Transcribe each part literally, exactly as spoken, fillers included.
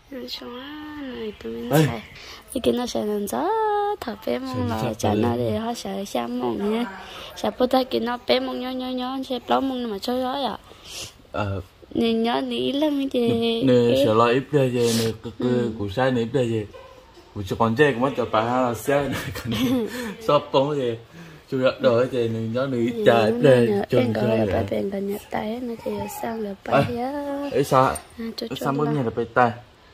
xong á này tụi mình xài cái kia nó sẽ làm gió thở bé mông là chả nó để họ sẽ xem mông nhé sẽ bữa tay kia nó bé mông nhó nhó nhó sẽ lâu mông mà chơi gió à ờ nên nhớ ní lắm chứ nè sợ lo ít đây chứ nè cái cái củ sai nè ít đây chứ củ cho con trai cũng mất cho bà là xe còn shop bóng gì chú đặt đồ chứ nè nhớ nè ít trà ít đây chừng coi là bà bèn bà nhặt tay nó thì sang là bà á ấy sao sao mới nghe là bà tay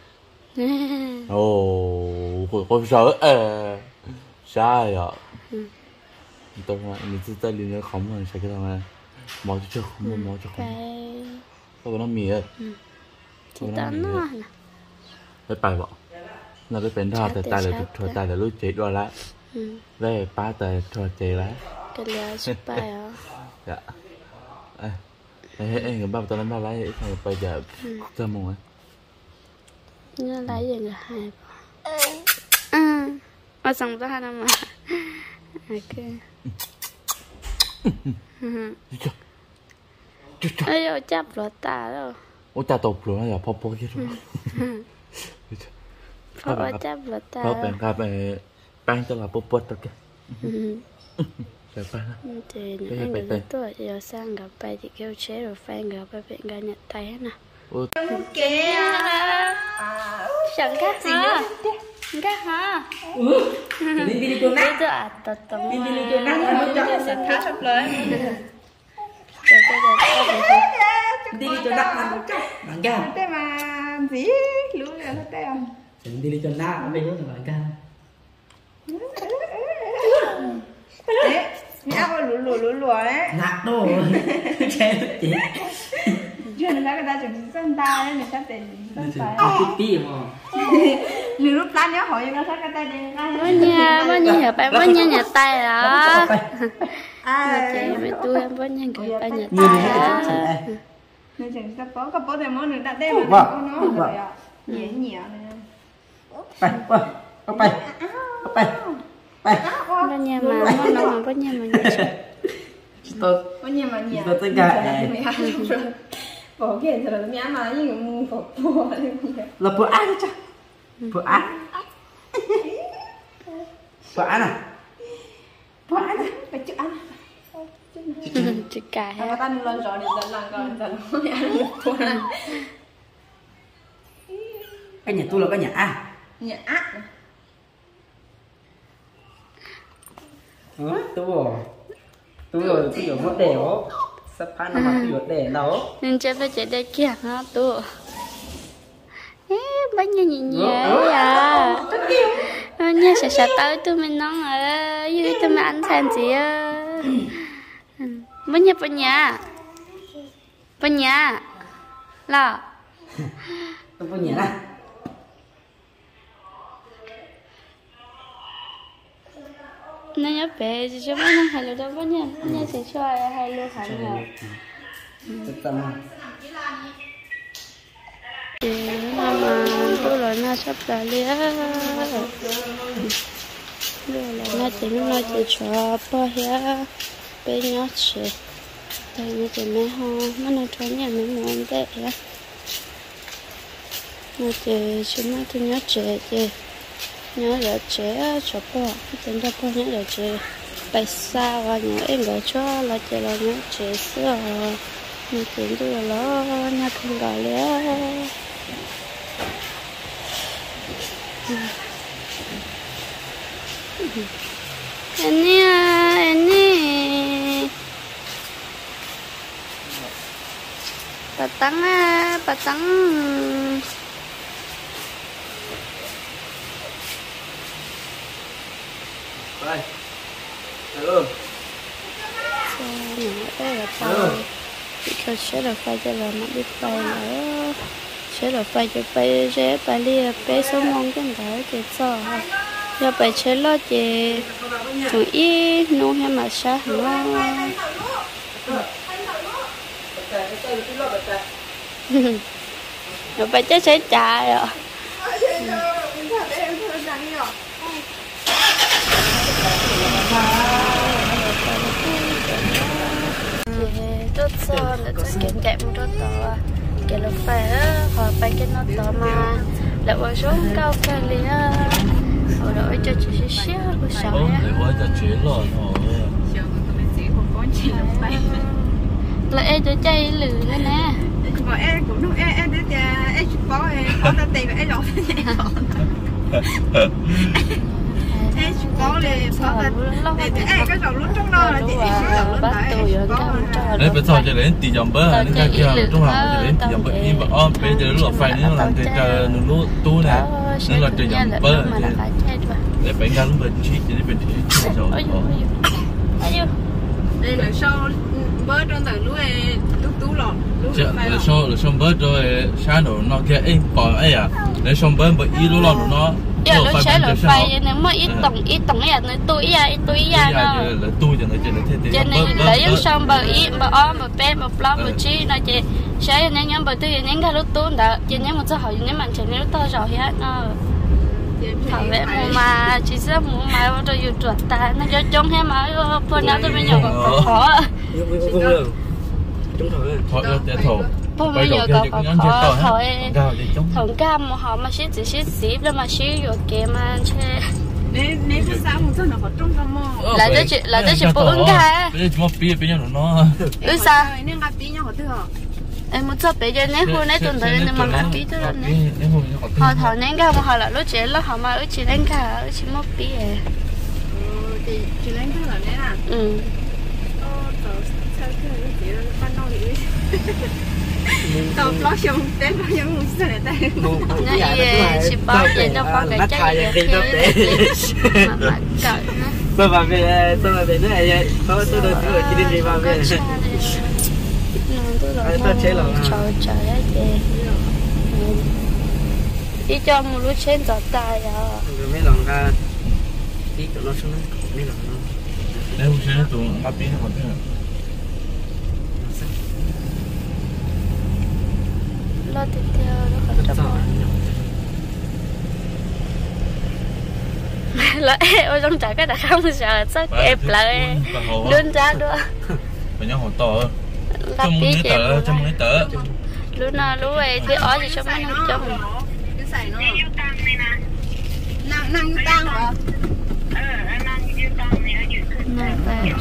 ồ con sợ à sai à tôi nói mình chỉ tay liền nó không mà sai cái thằng này mò cho không mò cho không tôi nó mì ấy chỉ tán nó cái bài bọn nó cái bánh thọ tại tại là thọ tại là lúc chế đua lá về ba tại thọ chế lá cái lá chụp bài à dạ ấy người bao tao làm ba lá ấy thằng bây giờ cho mùng ấy nó lấy gì là hai à ở trong ra nó mà ok ơi ơi chắp lọt ta đâu ôi ta tụt luôn là phô phô chứ phô chắp lọt ta phô bèn cà bè bang cho là phô phô tất cả rồi bang thì anh người tuổi giờ sang gặp bài thì kêu chế rồi phải gặp bài bệnh ga nhặt tay nè kìa chẳng khác hả khác hả đi đi cho nát đi đi cho nát nó cho sẽ tháo sắp lên đi cho nát là một chút bạn ca thế mà gì luôn là nó teo đi đi cho nát nó bên đó là bạn ca đấy nhá có lùa lùa lùa lùa đấy nát đâu chơi chị chuyện là người ta chụp chân ta đấy người ta tiền chân phải tí mà nhiều lúc ta nhớ hỏi nó sát cái tay đi bố nha bố nha hiểu bạn bố nha nhặt tay đó mà chị mẹ tôi em bố nha cái tay nhặt tay đó nên chẳng sắp có cái bố thì món người ta đem mà có nó rồi ạ nhẹ nhẹ này ไปไปไปไปไป bố nha mà bố nó mà bố nha mà nhặt tôi bố nhà mà nhẹ tôi tất cả bỏ cái rồi là mẹ mà như mua bỏ bỏ là bữa ăn chứ bữa ăn bữa ăn à bữa ăn à phải chịu ăn chị cài người ta lên rồi thì dần lần rồi dần không ăn được thôi cái nhà tôi là cái nhà ăn nhà ác tôi bỏ tôi rồi tôi rồi mất đẻo sắp phá nó mà tôi rồi đẻ đâu nên chơi với chị đây kia nó tôi ê bánh nha nhẹ nhẹ à nha sẽ sẽ tới tôi mình nói ở dưới tôi mà ăn sang chị bánh nha bánh nha bánh nha là tôi có nhà này nó nhớ bé thì cho bánh hay là đâu bánh nha nha sẽ cho hay luôn hẳn rồi thì mà tôi nói nó sắp ra liền rồi là nó chỉ nó chỉ cho bao nhiêu bé nhỏ chị tại nó chỉ mấy hôm mà nó cho nhà mấy món đấy á nó chỉ chỉ nó tôi nhớ chị chị nhớ giờ trẻ cho bao tính ra bao nhớ giờ chị tại sao và nhớ em gọi cho là chị là nhớ chị xưa nó tính tôi là nó không gọi nữa anh à anh đi bà tăng à bà tăng đây hello sao nhỏ đây là tao bị cho chế là phải cho là nó biết bay nữa chế là phải cho bay chế bay lia bay số mong cái đó cái sao giờ bay chế lo chị chủ ý nuôi hay mà sao nó rồi bay chế sẽ trả rồi tốt sao là tôi kiếm đẹp một chút đó cái lúc phải họ phải cái nó đó mà là ở số cao cái liền ở đó cho chị xíu xíu của sợ ôi để qua cho chế lợn rồi là em cho chơi lử nữa nè mà em cũng không em em để em có em có ra tiền em lọt em có để có để em cái đầu lúc trong đó là chị bắt tôi ở cái đấy bây giờ cho đến tỷ dòng bơ nên cái kia trong lòng cho đến tỷ dòng bơ nhưng mà om bây giờ lúc phải nó làm cái chờ nó lú tu này nó là tỷ dòng bơ để phải ngăn bên chi để bên chi rồi đây là sau bơ trong từ lúa lúa tú lọt là sau là sau bơ rồi sáng rồi nó kia em bỏ ấy à để xong bơ bởi ý lúa lọt nó giờ nó sẽ là phải nếu mà ít tổng ít tổng ấy là tôi à ít tôi à nó là tôi cho nó cho nó thế cho nên lấy những xong bờ ít bờ o bờ pe bờ plau bờ chi nó chỉ sẽ nên nhóm bờ tư nên cái lúc tôi đã chỉ nên một số hỏi nên mình chỉ nên to rồi hết nó thằng bé mà chỉ sẽ muốn mà vào đâyอยู่ตรวจตาnó cho trông hết mà phơi nào tôi mới nhổ khó chúng thôi thôi để thổ bây giờ có khó thôi thằng cam mà họ mà xí chỉ xí xí rồi mà xí rồi kia mà chơi nếu nếu cái sáng một chút nó có trung tâm mò lại tới chuyện lại tới chuyện bữa ứng ca bây giờ chúng ta bia bây giờ nó ừ sao nên gặp tí nhau có thứ họ em muốn cho bây giờ nếu hôm nay tuần tới nên mà gặp tí tới này họ thằng nên cái mà họ là lúc trẻ lúc họ mà lúc chỉ lên cả lúc chỉ mất tí à thì chỉ lên thứ là đấy à ừ tao lo xong đến bao nhiêu người sẽ để nó gì chỉ bao giờ nó bao cái trái gì đó mà mà cỡ tôi vào về tôi vào về nữa này tôi tôi được tôi chỉ đi vào về tôi chế là trời trời ấy đi cho một lúc trên giọt tay à rồi mấy lần ra đi tụi nó xuống mấy lần nó nếu xe tụi nó biết nó còn thế lo tiếp theo nó còn chậm là ôi trong trái cái đã không sợ chắc kẹp lại đơn ra nữa phải nhớ hồ to trong mấy tờ trong mấy tờ lúc nào lúc ấy thì ở gì trong mấy năm trong cái sải nó năng năng tăng hả năng tăng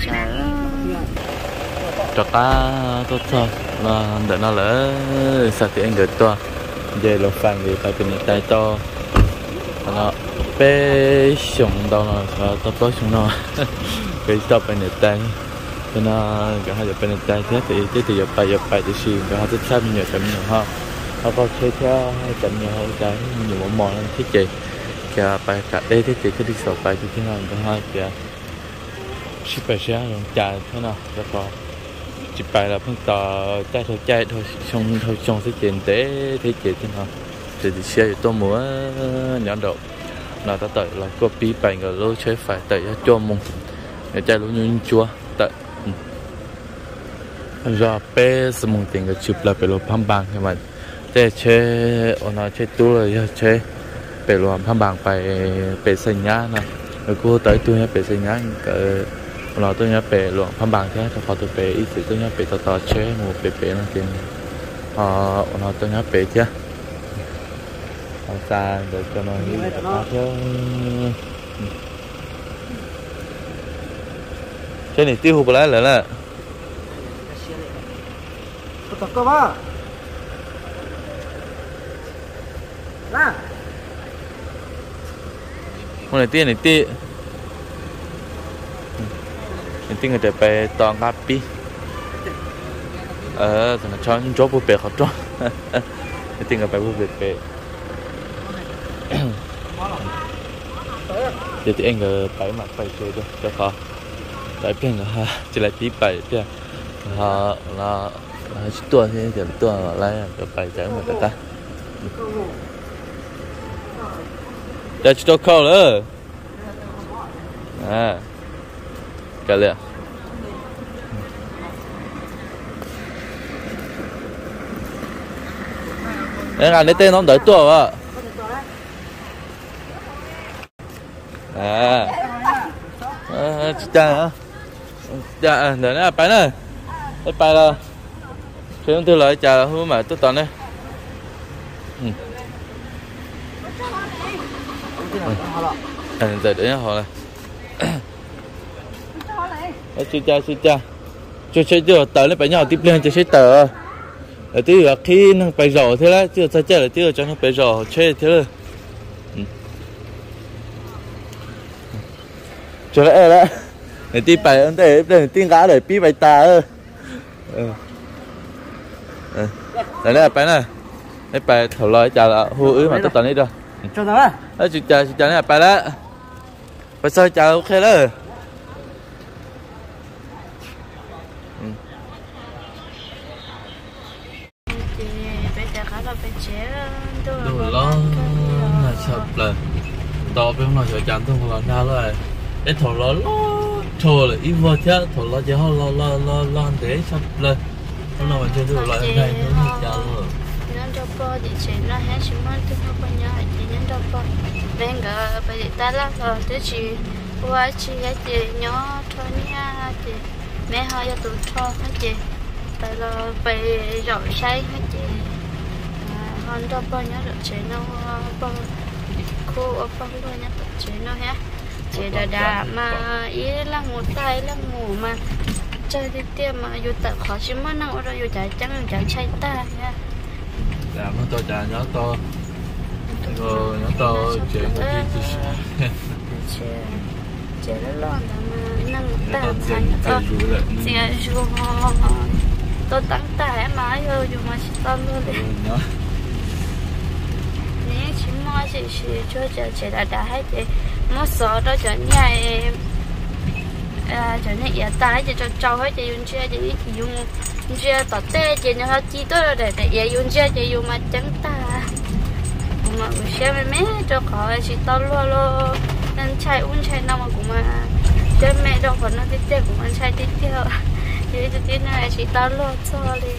cho cá tốt thôi là đợi nó lỡ sao thì anh gửi to về lột phẳng thì phải bên tay to nó bé sùng đâu nó sao to to sùng nó cái to bên tay cho nó cái hai giờ bên tay thế thì thế thì giờ phải giờ phải thì xì cái hai rất xa nhiều chậm nhiều ha nó có chơi theo chậm nhiều hơn cái nhiều món món thiết gì cái bài cả đây thiết thì cái đi sầu bài thì thế nào cái hai cái ship bài xe rồi trả thế nào cho có chỉ bài là phân tờ chạy thôi chạy thôi xong thôi xong sẽ chuyển tế thế chế thế nào thì thì xe tôi muốn nhỏ độ nào ta tới là copy bài người lối chơi phải tới cho mông để chạy lối như chua tới rồi bé sử dụng tiền cái chụp là phải lối phăng bằng nhưng mà để chơi ở nó chơi tu rồi chơi phải lối phăng bằng phải phải xây nhá nè rồi cô tới tôi phải xây nhá cái nó tôi nhớ về luận phàm bằng thế cho họ tôi về ý sự tôi nhớ về to to chế một về về nó tiền họ nó tôi nhớ về chứ không xa để cho nó như vậy chứ cái này tiêu hụt lại là là có ba nè hôm nay tiền này tiền tiếng người ta về toàn ngáp pi, ờ, thì nó cho những chỗ bụi bể khó cho, tiếng người ta bụi bể bể, giờ thì anh người bảy mặt phải chơi cho cho khó, tại bên người ha, chỉ là tí bảy chứ, họ là chỉ tua thế thì tua lại cái bảy trái mà ta, giờ chỉ tua câu nữa, à. Cái gì? Em ăn lấy tên nó đợi tua à? À, à, cha hả? Dạ, để nó bài này, cái bài là, chơi không thư lại cha là hôm mà tôi toàn đây. ừ giờ đến họ này chú cha chú cha chú chơi chưa tớ lên phải nhỏ tiếp lên chơi tớ ở tí là khi nó phải rổ thế đấy chưa chơi chơi là chưa cho nó phải rổ chơi thế rồi cho lẽ đấy để tí phải ấn để để tí gã để pi bài ta ơ đấy là phải này cái bài thầu lời chào là hú ứ mà tôi toàn đi rồi cho đó đó chú cha chú cha này bài đó phải sao chào ok đó đồ lo là sập là to bên nó chơi chán thôi còn sao rồi cái thầu lo lo thầu là ít vô chứ thầu lo chỉ họ lo lo lo lo để sập lên nó nào chơi đồ lo em đây nó đi chán rồi nên cho bò thì chỉ nó hết chỉ muốn tôi không bao nhiêu thì nên cho bò bên cái bây giờ ta là rồi tôi chỉ qua chỉ cái gì nhỏ thôi nha thì mẹ họ cho tụi thôi hết chị tại là bây rồi say hết chị còn cho bao nhiêu được chế nó bao khu ở bao nhiêu nhá chế nó ha chế đà đà mà ý là một tay là ngủ mà chơi đi tiêm mà dù tập khó chứ mà năng ở đây dù chạy trắng chạy chạy ta ha làm nó to chả nhớ to rồi nhớ to chế nó đi chế chế nó lo mà năng ta thành to chế dù tôi tăng ta mà rồi dù mà chỉ to luôn đấy chỉ mua chỉ chỉ cho cho chỉ là đã hết thì mua số đó cho nhảy à cho nhảy ya ta chỉ cho trâu hết chỉ dùng chia chỉ dùng chia tọt tê chỉ nó chi tôi rồi để để dùng chia chỉ dùng mà trắng ta mà buổi sáng mấy mấy cho khỏi chỉ to lo lo nên chạy uống chạy nào mà cũng mà cho mẹ đâu còn nó tiếp tiếp cũng ăn chạy tiếp theo chỉ cho tí này chỉ to lo cho đi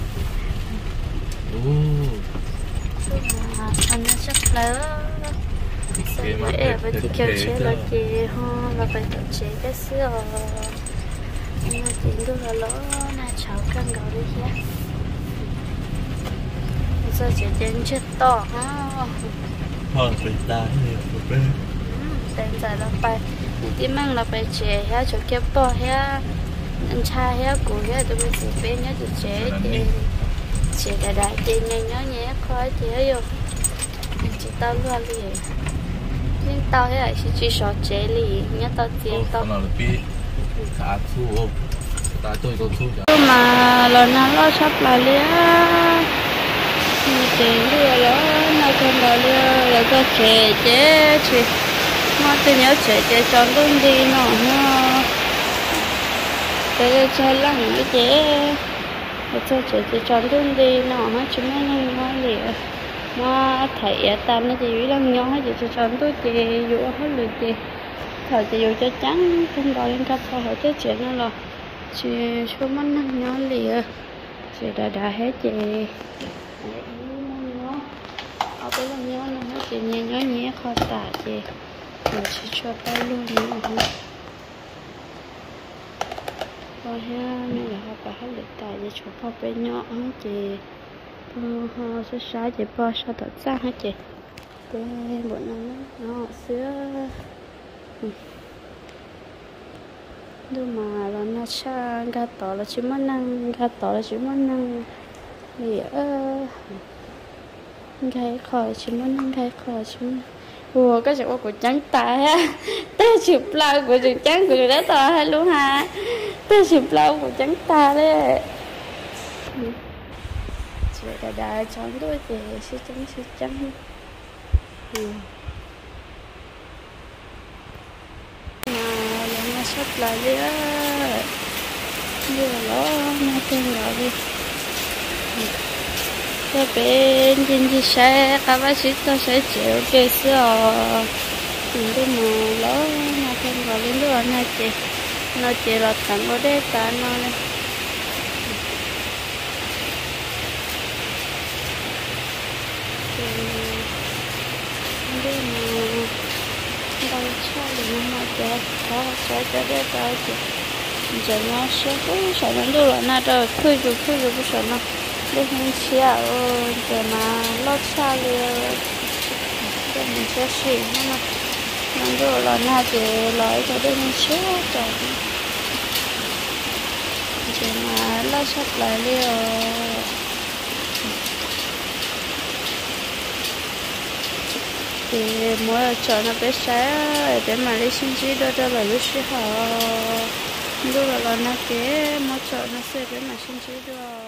anh nó chắc lớn vậy thì kêu chế là chị ho là phải tự chế cái sữa nhưng mà tiền tôi là lỗ là cháu cần gọi đi kia giờ chỉ đến chết to ha thôi phải ta thì tên giờ là phải tí mang là phải chế ha cho kêu bò ha anh trai ha cụ ha tụi mình sẽ bên nhớ tự chế thì chị đã đại chị nhanh nhớ nhé khỏi chị ấy vô chị tao luôn liền nhưng tao thế này chị sợ chế liền nhớ tao tiền tao nó là bị khá thu ta tôi có thu cho mà lần nào lo sắp lại liền tiền liền đó nó không lo liền là có chế chế chị mà tôi nhớ chế chế cho luôn đi nó nó cái chơi lăng cái chế tôi chỉ chỉ chọn luôn đi nó hết chúng nó nhanh quá liền mà thấy ta nó chỉ lăng nhỏ chỉ chỉ chọn tôi chỉ dụ hết được gì thời chỉ dụ cho trắng không đòi lên cà phê hỏi tới chuyện nó là chỉ số mắt lăng nhỏ liền chỉ đã đã hết chị ở cái lăng nhỏ nó hết chị nhẹ nhõi nhẹ khó tả chị rồi chỉ cho tay luôn nữa rồi ha nên là họ phải học được tại vì chỗ họ bé nhỏ chị họ sẽ xả chị bao sao thật ra hả chị cái bọn nó nó xưa nhưng mà là nó xa gà tỏ là chỉ muốn năng gà tỏ là chỉ muốn năng thì ơ gai khỏi chỉ muốn năng gai khỏi chỉ muốn ủa cái chỗ của trắng tài ha ta chụp lao của chụp trắng của đó to hay luôn ha ta chụp lao của trắng ta đấy chị đã đã chọn đôi thì sẽ trắng sẽ trắng mà lần nó sắp lại đi á đưa nó nó tên gọi đi cho bên trên chiếc xe các bác sĩ tôi sẽ chịu cái sữa nhưng mà nó nó thêm vào lên đó nó chỉ nó chỉ là tặng ở đây ta nó này nhưng mà đang chơi thì nó cho có chơi cho đây ta chỉ giờ nó sẽ có sợ nó đưa lại nó rồi khui rồi khui rồi có sợ nó lúc mình chia giờ mà lót xa liền giờ mình sẽ xỉ nó nó rồi là na thì lấy cho đây mình xé rồi chỉ mà lấy sắp lại liều thì mỗi chợ nó bé xé để mà lấy xin chỉ đó đó là lúc xí họ lúc là nó cái mỗi chợ nó sẽ để mà xin chỉ đó